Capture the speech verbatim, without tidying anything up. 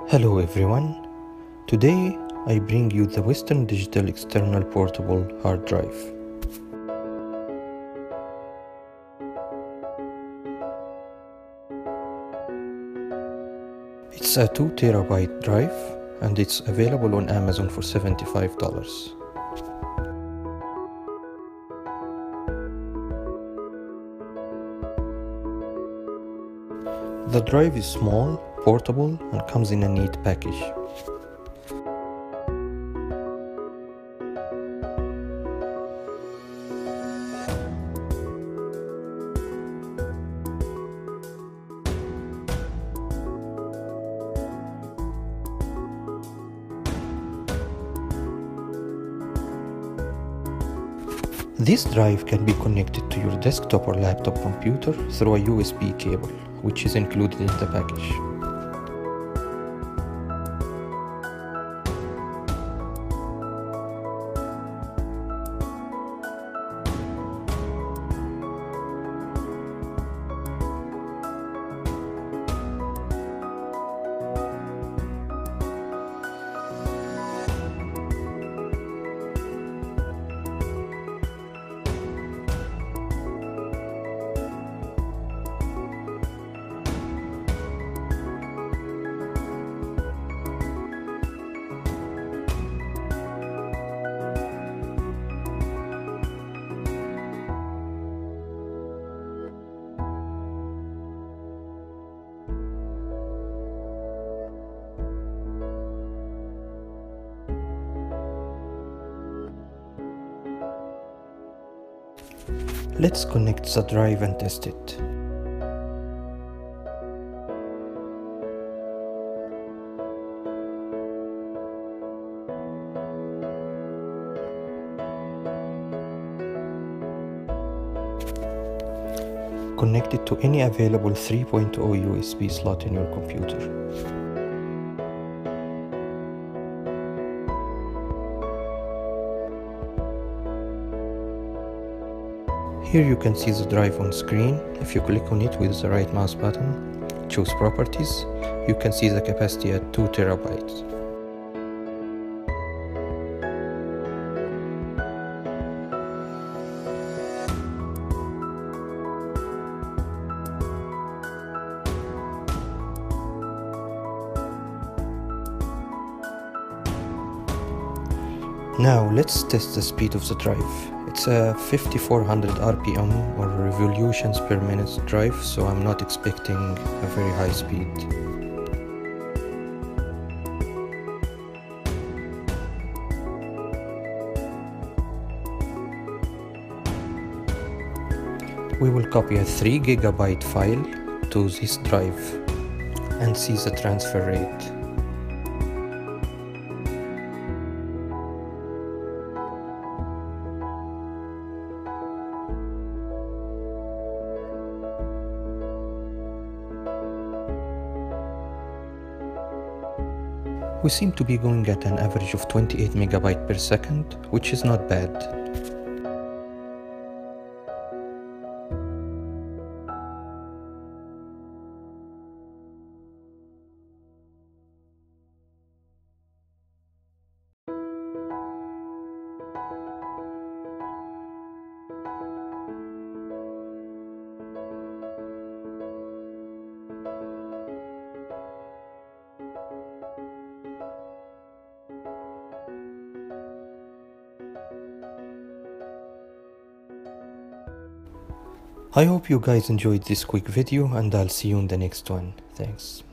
Hello everyone, today I bring you the Western Digital External Portable Hard Drive. It's a two terabyte drive and it's available on Amazon for seventy-five dollars. The drive is small, portable, and comes in a neat package. This drive can be connected to your desktop or laptop computer through a U S B cable, which is included in the package. Let's connect the drive and test it. Connect it to any available three point oh U S B slot in your computer. Here you can see the drive on screen. If you click on it with the right mouse button, choose Properties, you can see the capacity at two terabytes. Now let's test the speed of the drive. It's a fifty-four hundred R P M or revolutions per minute drive, so I'm not expecting a very high speed. We will copy a three gigabyte file to this drive and see the transfer rate. We seem to be going at an average of twenty-eight megabytes per second, which is not bad. I hope you guys enjoyed this quick video and I'll see you in the next one. Thanks.